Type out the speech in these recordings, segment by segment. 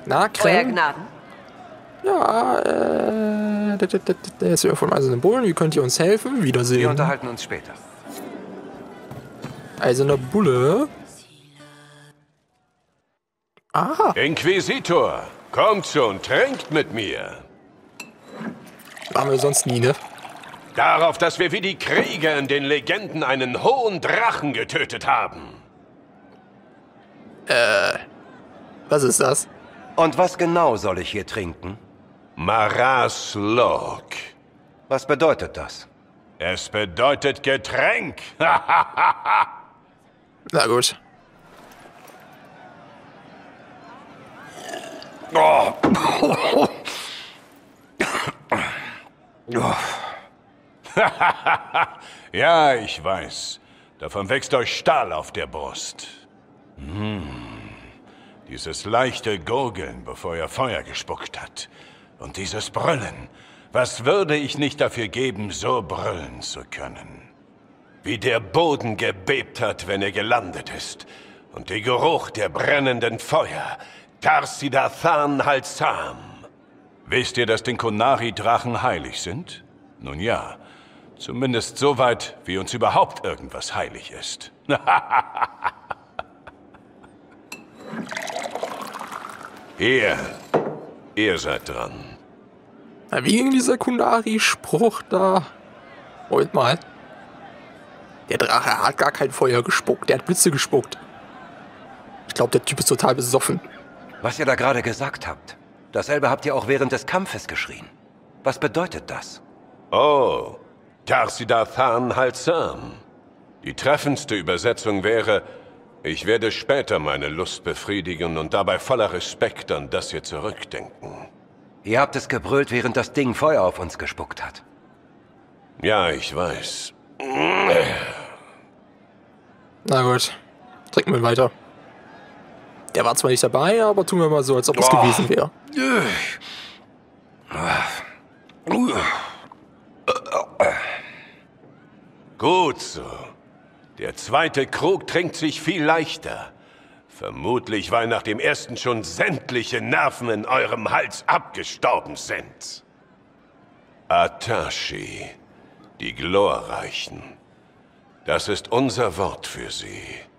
Na, Euer Krem? Gnaden. Ja, der ist ja von meinen Symbolen. Wie könnt ihr uns helfen? Wiedersehen. Wir unterhalten uns später. Eiserner Bulle. Aha. Inquisitor, kommt schon, trinkt mit mir. Machen wir sonst nie, ne? Darauf, dass wir wie die Krieger in den Legenden einen hohen Drachen getötet haben. Was ist das? Und was genau soll ich hier trinken? Maras Lok. Was bedeutet das? Es bedeutet Getränk. Na gut. Oh. Ja, ich weiß. Davon wächst euch Stahl auf der Brust. Dieses leichte Gurgeln, bevor er Feuer gespuckt hat. Und dieses Brüllen. Was würde ich nicht dafür geben, so brüllen zu können? Wie der Boden gebebt hat, wenn er gelandet ist. Und der Geruch der brennenden Feuer. Tarsidathan Halsam. Wisst ihr, dass den Konari-Drachen heilig sind? Nun ja, zumindest so weit, wie uns überhaupt irgendwas heilig ist. Ihr seid dran. Na, wie ging dieser Kunari-Spruch da? Moment mal. Der Drache hat gar kein Feuer gespuckt, der hat Blitze gespuckt. Ich glaube, der Typ ist total besoffen. Was ihr da gerade gesagt habt, dasselbe habt ihr auch während des Kampfes geschrien. Was bedeutet das? Oh, Tarsidathan Halsam. Die treffendste Übersetzung wäre: Ich werde später meine Lust befriedigen und dabei voller Respekt an das hier zurückdenken. Ihr habt es gebrüllt, während das Ding Feuer auf uns gespuckt hat. Ja, ich weiß. Na gut, trinken wir weiter. Der war zwar nicht dabei, aber tun wir mal so, als ob es gewesen wäre. Gut so. Der zweite Krug trinkt sich viel leichter. Vermutlich, weil nach dem ersten schon sämtliche Nerven in eurem Hals abgestorben sind. Atashi, die Glorreichen. Das ist unser Wort für sie.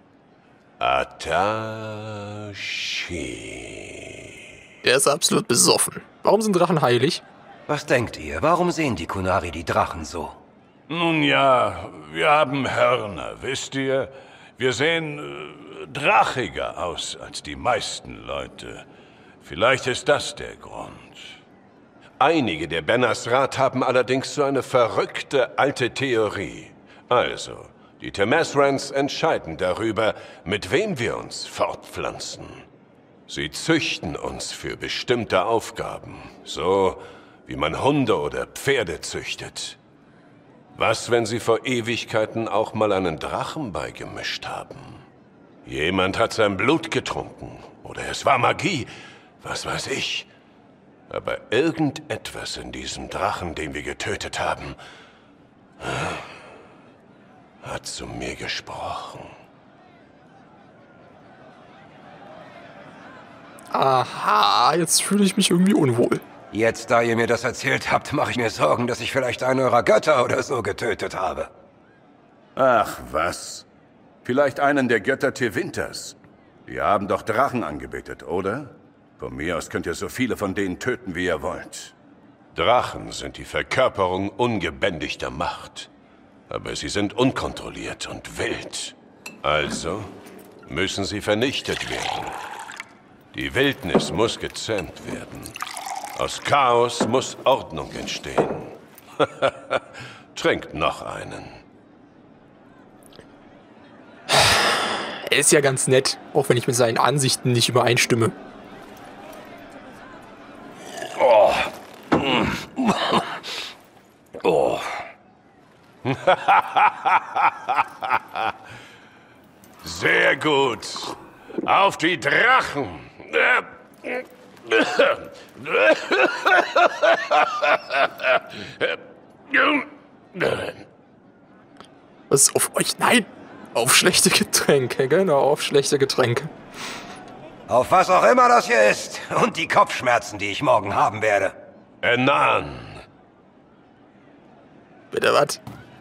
Atashi. Der ist absolut besoffen. Warum sind Drachen heilig? Was denkt ihr? Warum sehen die Kunari die Drachen so? Nun ja, wir haben Hörner, wisst ihr? Wir sehen drachiger aus als die meisten Leute. Vielleicht ist das der Grund. Einige der Benasrat haben allerdings so eine verrückte alte Theorie. Also, die Temesrans entscheiden darüber, mit wem wir uns fortpflanzen. Sie züchten uns für bestimmte Aufgaben, so wie man Hunde oder Pferde züchtet. Was, wenn sie vor Ewigkeiten auch mal einen Drachen beigemischt haben? Jemand hat sein Blut getrunken, oder es war Magie, was weiß ich. Aber irgendetwas in diesem Drachen, den wir getötet haben, hat zu mir gesprochen. Aha, jetzt fühle ich mich irgendwie unwohl. Jetzt, da ihr mir das erzählt habt, mache ich mir Sorgen, dass ich vielleicht einen eurer Götter oder so getötet habe. Ach, was? Vielleicht einen der Götter Tewinters. Wir haben doch Drachen angebetet, oder? Von mir aus könnt ihr so viele von denen töten, wie ihr wollt. Drachen sind die Verkörperung ungebändigter Macht. Aber sie sind unkontrolliert und wild. Also müssen sie vernichtet werden. Die Wildnis muss gezähmt werden. Aus Chaos muss Ordnung entstehen. Trinkt noch einen. Er ist ja ganz nett, auch wenn ich mit seinen Ansichten nicht übereinstimme. Oh. Oh. Sehr gut. Auf die Drachen. Was auf euch? Nein! Auf schlechte Getränke, genau, auf schlechte Getränke. Auf was auch immer das hier ist und die Kopfschmerzen, die ich morgen haben werde. Enan. Bitte was?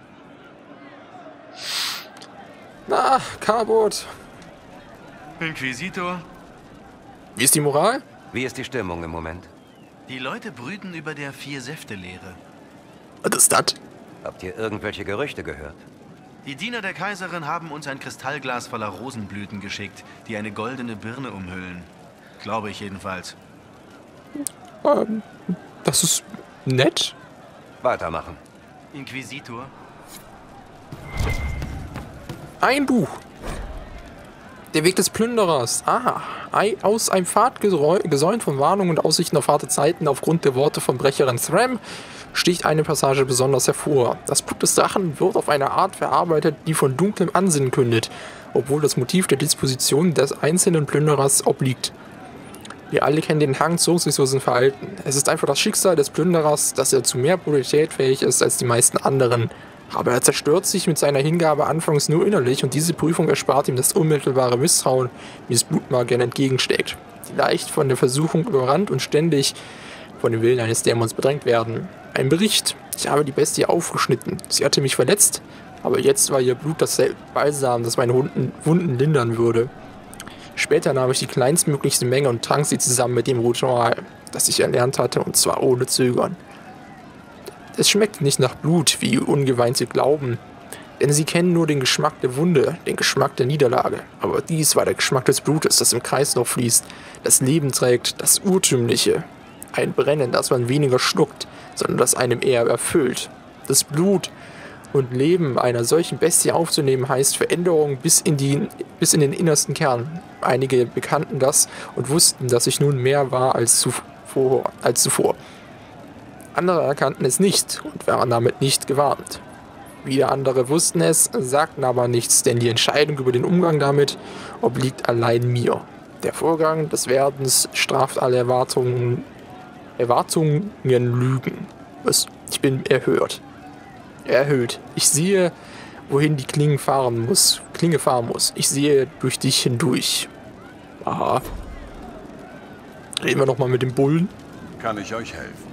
Na, Carbot. Inquisitor, Wie ist die Moral? Wie ist die Stimmung im Moment? die Leute brüten über der Vier-Säfte-Lehre. Was ist das? Habt ihr irgendwelche Gerüchte gehört? Die Diener der Kaiserin haben uns ein Kristallglas voller Rosenblüten geschickt, die eine goldene Birne umhüllen. Glaube ich jedenfalls. Das ist nett. Weitermachen. Inquisitor? Ein Buch. Der Weg des Plünderers. Aha. Aus einem Pfad gesäumt von Warnungen und Aussichten auf harte Zeiten aufgrund der Worte von Brecherin Thram sticht eine Passage besonders hervor. Das Blut des Drachen wird auf eine Art verarbeitet, die von dunklem Ansinnen kündet, obwohl das Motiv der Disposition des einzelnen Plünderers obliegt. Wir alle kennen den Hang zu rücksichtslosen Verhalten. Es ist einfach das Schicksal des Plünderers, dass er zu mehr Brutalität fähig ist als die meisten anderen. Aber er zerstört sich mit seiner Hingabe anfangs nur innerlich und diese Prüfung erspart ihm das unmittelbare Misstrauen, wie es Blutmagiern entgegensteckt, die leicht von der Versuchung überrannt und ständig von dem Willen eines Dämons bedrängt werden. Ein Bericht. Ich habe die Bestie aufgeschnitten. Sie hatte mich verletzt, aber jetzt war ihr Blut das Balsam, das meine Wunden lindern würde. Später nahm ich die kleinstmöglichste Menge und trank sie zusammen mit dem Ritual, das ich erlernt hatte, und zwar ohne Zögern. Es schmeckt nicht nach Blut, wie Ungeweihte glauben, denn sie kennen nur den Geschmack der Wunde, den Geschmack der Niederlage. Aber dies war der Geschmack des Blutes, das im Kreislauf fließt, das Leben trägt, das Urtümliche. Ein Brennen, das man weniger schluckt, sondern das einem eher erfüllt. Das Blut und Leben einer solchen Bestie aufzunehmen, heißt Veränderung bis in den innersten Kern. Einige bekannten das und wussten, dass ich nun mehr war als zuvor. Andere erkannten es nicht und waren damit nicht gewarnt. Wieder andere wussten es, sagten aber nichts, denn die Entscheidung über den Umgang damit obliegt allein mir. Der Vorgang des Werdens straft alle Erwartungen lügen. Ich bin erhöht. Ich sehe, wohin die Klinge fahren muss. Ich sehe durch dich hindurch. Aha. Reden wir nochmal mit dem Bullen. Kann ich euch helfen?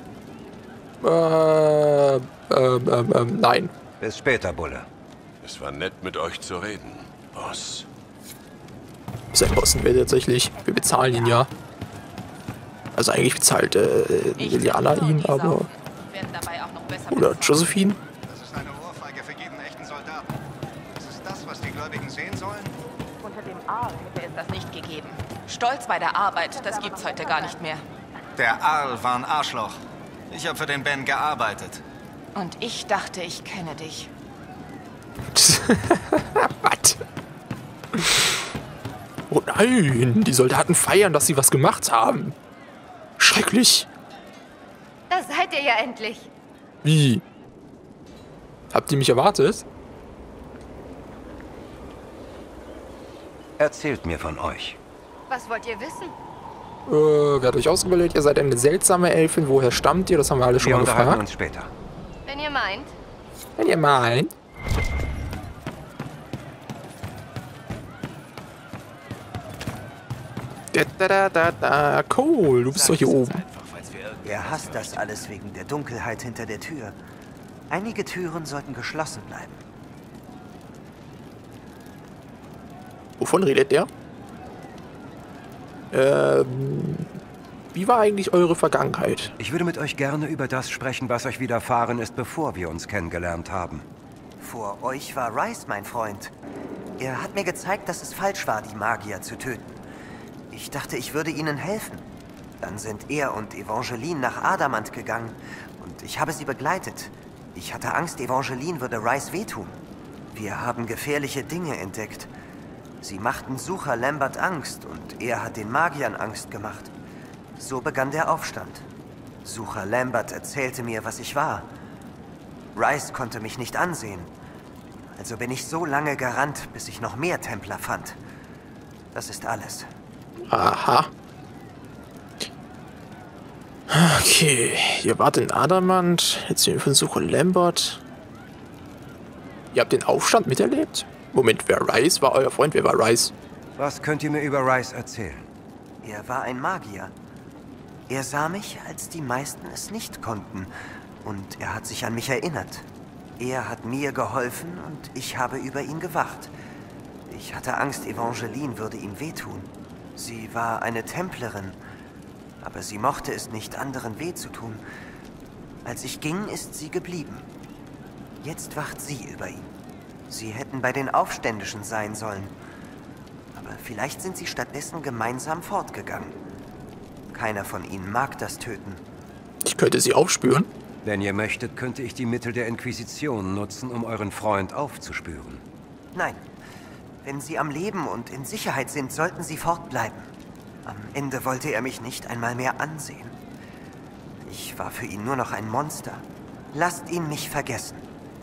Nein. Bis später, Bulle. Es war nett, mit euch zu reden, Boss. Sein Boss wäre tatsächlich. Wir bezahlen ihn ja. Also eigentlich bezahlt Liliana ihn, aber... Oder Josephine? Das ist eine Ohrfeige für jeden echten Soldaten. Das ist das, was die Gläubigen sehen sollen? Unter dem Aal hätte es das nicht gegeben. Stolz bei der Arbeit, das gibt's heute gar nicht mehr. Der Aal war ein Arschloch. Ich habe für den Ben gearbeitet. Und ich dachte, ich kenne dich. Was? Oh nein, die Soldaten feiern, dass sie was gemacht haben. Schrecklich. Da seid ihr ja endlich. Wie? Habt ihr mich erwartet? Erzählt mir von euch. Was wollt ihr wissen? Wer hat euch ausgewählt? Ihr seid eine seltsame Elfin. Woher stammt ihr? Das haben wir alle schon Wir mal unterhalten gefragt. uns später. Wenn ihr meint. Wenn ihr meint. Cool, du bist doch hier oben. Er hasst das alles wegen der Dunkelheit hinter der Tür. Einige Türen sollten geschlossen bleiben. Wovon redet der? Wie war eigentlich eure Vergangenheit? Ich würde mit euch gerne über das sprechen, was euch widerfahren ist, bevor wir uns kennengelernt haben. Vor euch war Rice mein Freund. Er hat mir gezeigt, dass es falsch war, die Magier zu töten. Ich dachte, ich würde ihnen helfen. Dann sind er und Evangeline nach Adamant gegangen und ich habe sie begleitet. Ich hatte Angst, Evangeline würde Rice wehtun. Wir haben gefährliche Dinge entdeckt. Sie machten Sucher Lambert Angst und er hat den Magiern Angst gemacht. So begann der Aufstand. Sucher Lambert erzählte mir, was ich war. Rice konnte mich nicht ansehen. Also bin ich so lange gerannt, bis ich noch mehr Templer fand. Das ist alles. Aha. Okay, ihr wart in Adamant, jetzt sind wir von Sucher Lambert. Ihr habt den Aufstand miterlebt? Moment, wer Rice war euer Freund? Wer war Rice? Was könnt ihr mir über Rice erzählen? Er war ein Magier. Er sah mich, als die meisten es nicht konnten. Und er hat sich an mich erinnert. Er hat mir geholfen und ich habe über ihn gewacht. Ich hatte Angst, Evangeline würde ihm wehtun. Sie war eine Templerin, aber sie mochte es nicht, anderen weh zu tun. Als ich ging, ist sie geblieben. Jetzt wacht sie über ihn. Sie hätten bei den Aufständischen sein sollen. Aber vielleicht sind sie stattdessen gemeinsam fortgegangen. Keiner von ihnen mag das Töten. Ich könnte sie aufspüren. Wenn ihr möchtet, könnte ich die Mittel der Inquisition nutzen, um euren Freund aufzuspüren. Nein. Wenn sie am Leben und in Sicherheit sind, sollten sie fortbleiben. Am Ende wollte er mich nicht einmal mehr ansehen. Ich war für ihn nur noch ein Monster. Lasst ihn mich vergessen.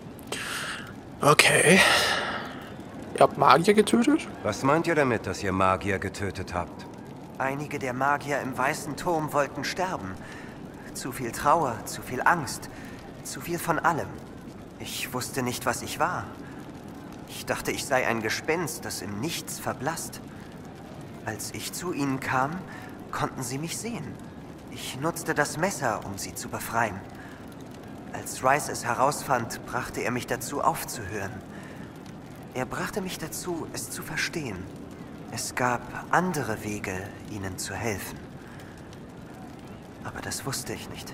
Okay. Ihr habt Magier getötet? Was meint ihr damit, dass ihr Magier getötet habt? Einige der Magier im Weißen Turm wollten sterben. Zu viel Trauer, zu viel Angst, zu viel von allem. Ich wusste nicht, was ich war. Ich dachte, ich sei ein Gespenst, das im Nichts verblasst. Als ich zu ihnen kam, konnten sie mich sehen. Ich nutzte das Messer, um sie zu befreien. Als Rice es herausfand, brachte er mich dazu, aufzuhören. Er brachte mich dazu, es zu verstehen. Es gab andere Wege, ihnen zu helfen. Aber das wusste ich nicht.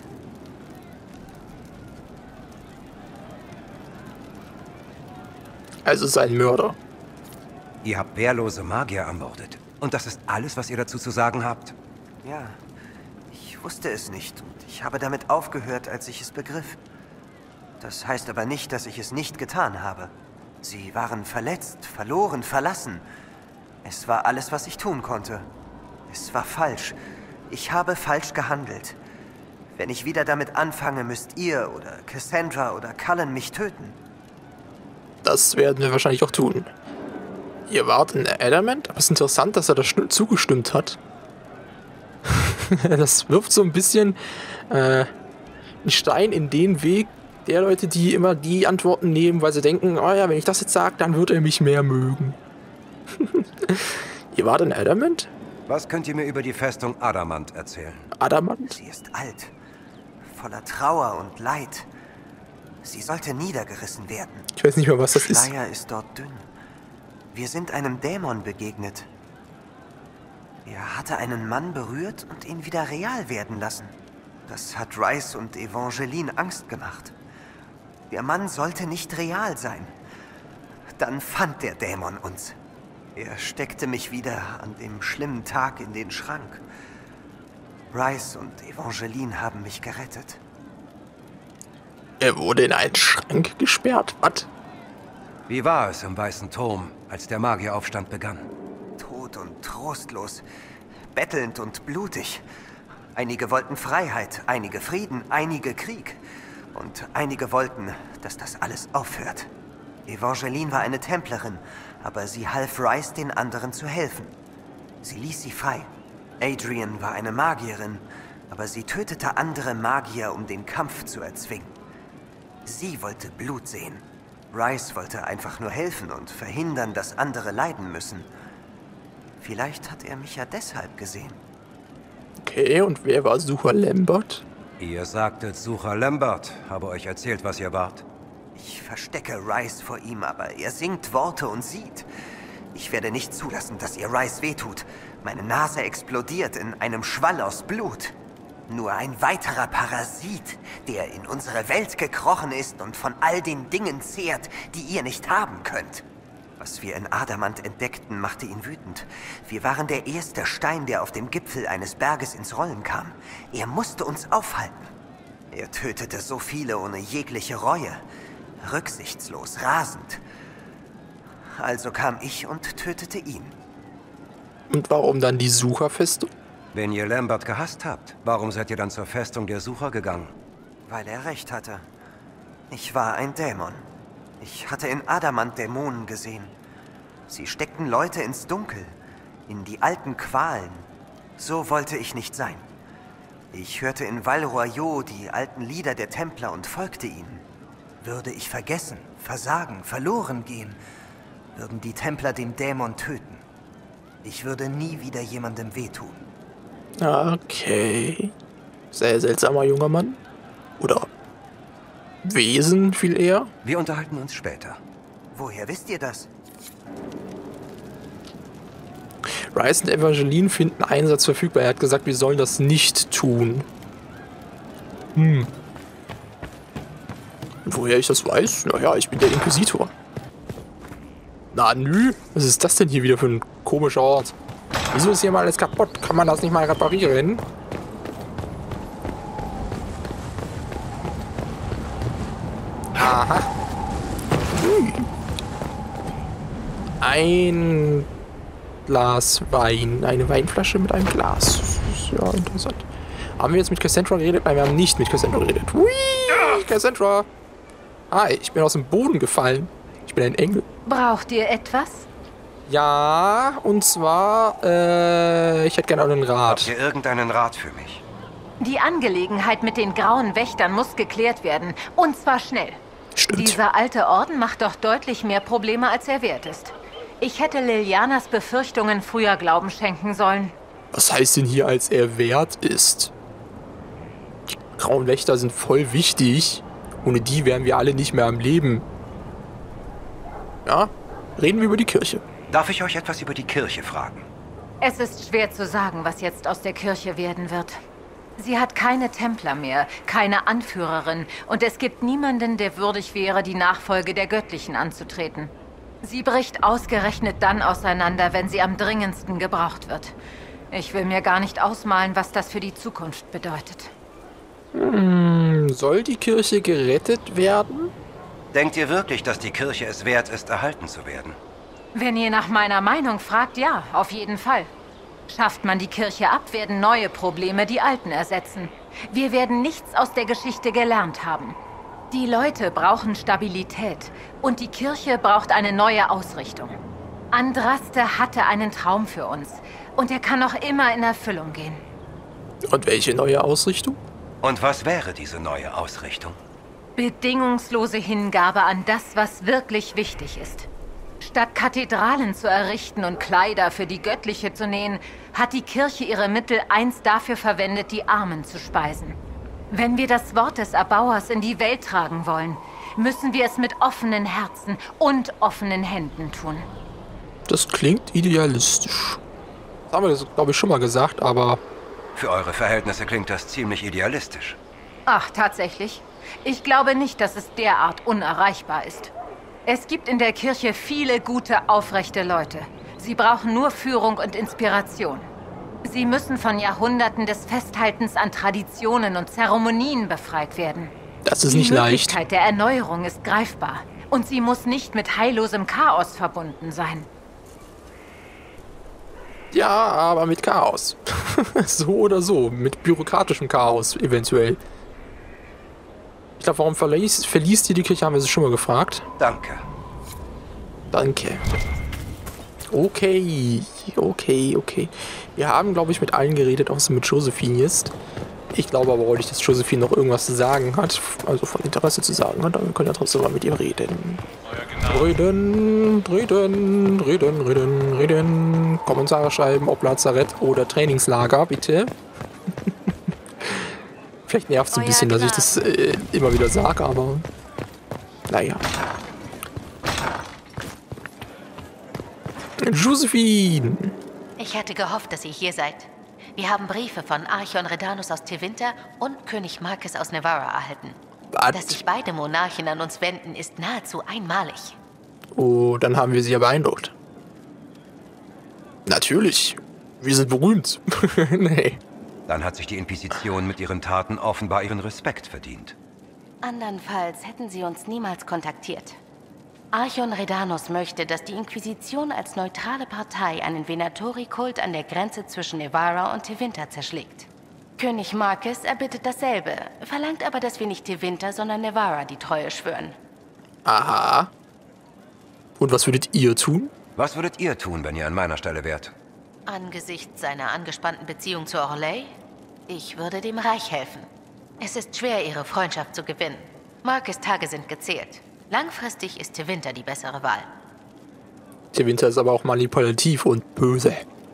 Also sein Mörder. Ihr habt wehrlose Magier ermordet. Und das ist alles, was ihr dazu zu sagen habt? Ja, ich wusste es nicht und ich habe damit aufgehört, als ich es begriff. Das heißt aber nicht, dass ich es nicht getan habe. Sie waren verletzt, verloren, verlassen. Es war alles, was ich tun konnte. Es war falsch. Ich habe falsch gehandelt. Wenn ich wieder damit anfange, müsst ihr oder Cassandra oder Cullen mich töten. Das werden wir wahrscheinlich auch tun. Ihr wart in Adamant, aber es ist interessant, dass er da zugestimmt hat. Das wirft so ein bisschen einen Stein in den Weg der Leute, die immer die Antworten nehmen, weil sie denken, oh ja, wenn ich das jetzt sage, dann wird er mich mehr mögen. Ihr wart in Adamant? Was könnt ihr mir über die Festung Adamant erzählen? Adamant? Sie ist alt, voller Trauer und Leid. Sie sollte niedergerissen werden. Ich weiß nicht mehr, was das ist. Der Schleier ist dort dünn. Wir sind einem Dämon begegnet. Er hatte einen Mann berührt und ihn wieder real werden lassen. Das hat Rice und Evangeline Angst gemacht. Der Mann sollte nicht real sein. Dann fand der Dämon uns. Er steckte mich wieder an dem schlimmen Tag in den Schrank. Rice und Evangeline haben mich gerettet. Er wurde in einen Schrank gesperrt? Was? Wie war es im Weißen Turm, als der Magieraufstand begann? Tot und trostlos, bettelnd und blutig. Einige wollten Freiheit, einige Frieden, einige Krieg. Und einige wollten, dass das alles aufhört. Evangeline war eine Templerin, aber sie half Rice, den anderen zu helfen. Sie ließ sie frei. Adrian war eine Magierin, aber sie tötete andere Magier, um den Kampf zu erzwingen. Sie wollte Blut sehen. Rice wollte einfach nur helfen und verhindern, dass andere leiden müssen. Vielleicht hat er mich ja deshalb gesehen. Okay, und wer war Sucher Lambert? Ihr sagtet, Sucher Lambert habe euch erzählt, was ihr wart. Ich verstecke Rice vor ihm, aber er singt Worte und sieht. Ich werde nicht zulassen, dass ihr Rice wehtut. Meine Nase explodiert in einem Schwall aus Blut. Nur ein weiterer Parasit, der in unsere Welt gekrochen ist und von all den Dingen zehrt, die ihr nicht haben könnt. Was wir in Adamant entdeckten, machte ihn wütend. Wir waren der erste Stein, der auf dem Gipfel eines Berges ins Rollen kam. Er musste uns aufhalten. Er tötete so viele ohne jegliche Reue. Rücksichtslos, rasend. Also kam ich und tötete ihn. Und warum dann die Sucherfestung? Wenn ihr Lambert gehasst habt, warum seid ihr dann zur Festung der Sucher gegangen? Weil er recht hatte. Ich war ein Dämon. Ich hatte in Adamant Dämonen gesehen. Sie steckten Leute ins Dunkel, in die alten Qualen. So wollte ich nicht sein. Ich hörte in Val Royaux die alten Lieder der Templer und folgte ihnen. Würde ich vergessen, versagen, verloren gehen, würden die Templer den Dämon töten. Ich würde nie wieder jemandem wehtun. Okay. Sehr seltsamer junger Mann. Oder Wesen viel eher. Wir unterhalten uns später. Woher wisst ihr das? Rice und Evangeline finden Einsatz verfügbar. Er hat gesagt, wir sollen das nicht tun. Woher ich das weiß? Naja, ich bin der Inquisitor. Na nü, was ist das denn hier wieder für ein komischer Ort? Wieso ist hier mal alles kaputt? Kann man das nicht mal reparieren? Aha. Ein Glas Wein. Eine Weinflasche mit einem Glas. Das ist ja interessant. Haben wir jetzt mit Cassandra geredet? Nein, wir haben nicht mit Cassandra geredet. Hui, Cassandra. Hi, ich bin aus dem Boden gefallen. Ich bin ein Engel. Braucht ihr etwas? Ja, und zwar, ich hätte gerne einen Rat. Habt ihr irgendeinen Rat für mich? Die Angelegenheit mit den grauen Wächtern muss geklärt werden. Und zwar schnell. Stimmt. Dieser alte Orden macht doch deutlich mehr Probleme, als er wert ist. Ich hätte Lilianas Befürchtungen früher Glauben schenken sollen. Was heißt denn hier, als er wert ist? Die grauen Wächter sind voll wichtig. Ohne die wären wir alle nicht mehr am Leben. Ja, reden wir über die Kirche. Darf ich euch etwas über die Kirche fragen? Es ist schwer zu sagen, was jetzt aus der Kirche werden wird. Sie hat keine Templer mehr, keine Anführerin und es gibt niemanden, der würdig wäre, die Nachfolge der Göttlichen anzutreten. Sie bricht ausgerechnet dann auseinander, wenn sie am dringendsten gebraucht wird. Ich will mir gar nicht ausmalen, was das für die Zukunft bedeutet. Soll die Kirche gerettet werden? Denkt ihr wirklich, dass die Kirche es wert ist, erhalten zu werden? Wenn ihr nach meiner Meinung fragt, ja, auf jeden Fall. Schafft man die Kirche ab, werden neue Probleme die alten ersetzen. Wir werden nichts aus der Geschichte gelernt haben. Die Leute brauchen Stabilität und die Kirche braucht eine neue Ausrichtung. Andraste hatte einen Traum für uns und er kann noch immer in Erfüllung gehen. Und welche neue Ausrichtung? Und was wäre diese neue Ausrichtung? Bedingungslose Hingabe an das, was wirklich wichtig ist. Statt Kathedralen zu errichten und Kleider für die Göttliche zu nähen, hat die Kirche ihre Mittel einst dafür verwendet, die Armen zu speisen. Wenn wir das Wort des Erbauers in die Welt tragen wollen, müssen wir es mit offenen Herzen und offenen Händen tun. Das klingt idealistisch. Das haben wir, glaube ich, schon mal gesagt, aber... Für eure Verhältnisse klingt das ziemlich idealistisch. Ach, tatsächlich? Ich glaube nicht, dass es derart unerreichbar ist. Es gibt in der Kirche viele gute, aufrechte Leute. Sie brauchen nur Führung und Inspiration. Sie müssen von Jahrhunderten des Festhaltens an Traditionen und Zeremonien befreit werden. Das ist nicht leicht. Die Möglichkeit der Erneuerung ist greifbar. Und sie muss nicht mit heillosem Chaos verbunden sein. Ja, aber mit Chaos. So oder so. Mit bürokratischem Chaos eventuell. Ich glaube, warum verließ die Kirche, haben wir sie schon mal gefragt. Danke. Danke. Okay. Wir haben, glaube ich, mit allen geredet, außer mit Josephine jetzt. Ich glaube aber heute, dass Josephine noch irgendwas zu sagen hat, also von Interesse zu sagen hat, dann können wir ja trotzdem mal mit ihr reden. Reden. Kommentare schreiben, ob Lazarett oder Trainingslager, bitte. Vielleicht nervt es ein bisschen, dass ich das immer wieder sage, aber naja. Josephine! Ich hatte gehofft, dass ihr hier seid. Wir haben Briefe von Archon Redanus aus Tevinter und König Marquis aus Nevarra erhalten. Dass sich beide Monarchen an uns wenden, ist nahezu einmalig. Oh, dann haben wir sie ja beeindruckt. Natürlich. Wir sind berühmt. Nee. Dann hat sich die Inquisition mit ihren Taten offenbar ihren Respekt verdient. Andernfalls hätten sie uns niemals kontaktiert. Archon Redanus möchte, dass die Inquisition als neutrale Partei einen Venatori-Kult an der Grenze zwischen Nevarra und Tevinter zerschlägt. König Marquis erbittet dasselbe, verlangt aber, dass wir nicht Tevinter, sondern Nevarra die Treue schwören. Aha. Und was würdet ihr tun? Was würdet ihr tun, wenn ihr an meiner Stelle wärt? Angesichts seiner angespannten Beziehung zu Orlais? Ich würde dem Reich helfen. Es ist schwer, ihre Freundschaft zu gewinnen. Marquis' Tage sind gezählt. Langfristig ist Tevinter die bessere Wahl. Tevinter ist aber auch manipulativ und böse.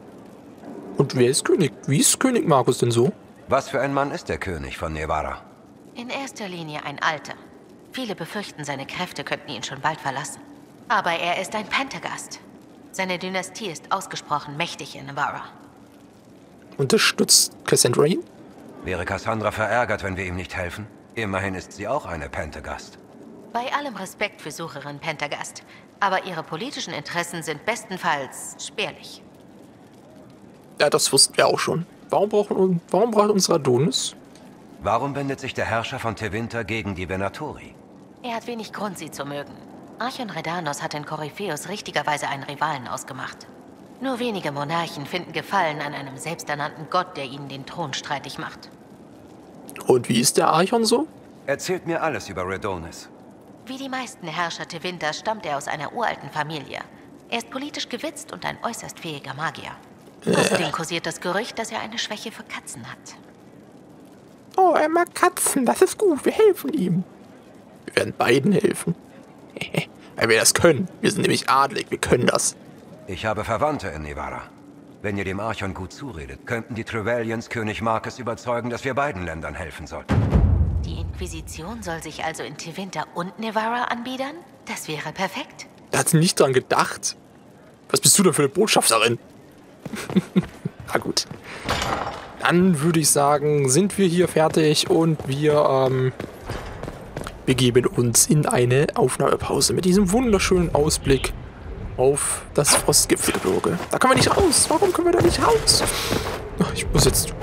Und wer ist König? Wie ist König Markus denn so? Was für ein Mann ist der König von Nevarra? In erster Linie ein Alter. Viele befürchten, seine Kräfte könnten ihn schon bald verlassen. Aber er ist ein Pentagast. Seine Dynastie ist ausgesprochen mächtig in Nevarra. Unterstützt Cassandra ihn? Wäre Cassandra verärgert, wenn wir ihm nicht helfen? Immerhin ist sie auch eine Pentagast. Bei allem Respekt für Sucherin Pentagast, aber ihre politischen Interessen sind bestenfalls spärlich. Ja, das wussten wir auch schon. Warum braucht uns Rhadonis? Warum wendet sich der Herrscher von Tevinter gegen die Venatori? Er hat wenig Grund, sie zu mögen. Archon Redanos hat in Korypheus richtigerweise einen Rivalen ausgemacht. Nur wenige Monarchen finden Gefallen an einem selbsternannten Gott, der ihnen den Thron streitig macht. Und wie ist der Archon so? Erzählt mir alles über Rhadonis. Wie die meisten Herrscher Tevinters stammt er aus einer uralten Familie. Er ist politisch gewitzt und ein äußerst fähiger Magier. Außerdem kursiert das Gerücht, dass er eine Schwäche für Katzen hat. Oh, er mag Katzen, das ist gut, wir helfen ihm. Wir werden beiden helfen. Weil wir das können. Wir sind nämlich adelig, wir können das. Ich habe Verwandte in Nevarra. Wenn ihr dem Archon gut zuredet, könnten die Trevellians König Marcus überzeugen, dass wir beiden Ländern helfen sollten. Die Inquisition soll sich also in Tevinter und Nevarra anbiedern? Das wäre perfekt. Da hat sie nicht dran gedacht. Was bist du denn für eine Botschafterin? Na gut. Dann würde ich sagen, sind wir hier fertig und wir begeben uns in eine Aufnahmepause mit diesem wunderschönen Ausblick auf das Frostgipfelgebirge. Da können wir nicht raus. Warum können wir da nicht raus? Ich muss jetzt...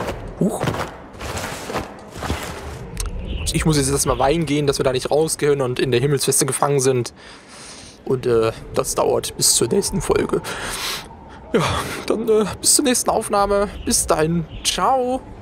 Ich muss jetzt erstmal weinen gehen, dass wir da nicht rausgehen und in der Himmelsfeste gefangen sind. Und das dauert bis zur nächsten Folge. Ja, dann bis zur nächsten Aufnahme. Bis dahin. Ciao.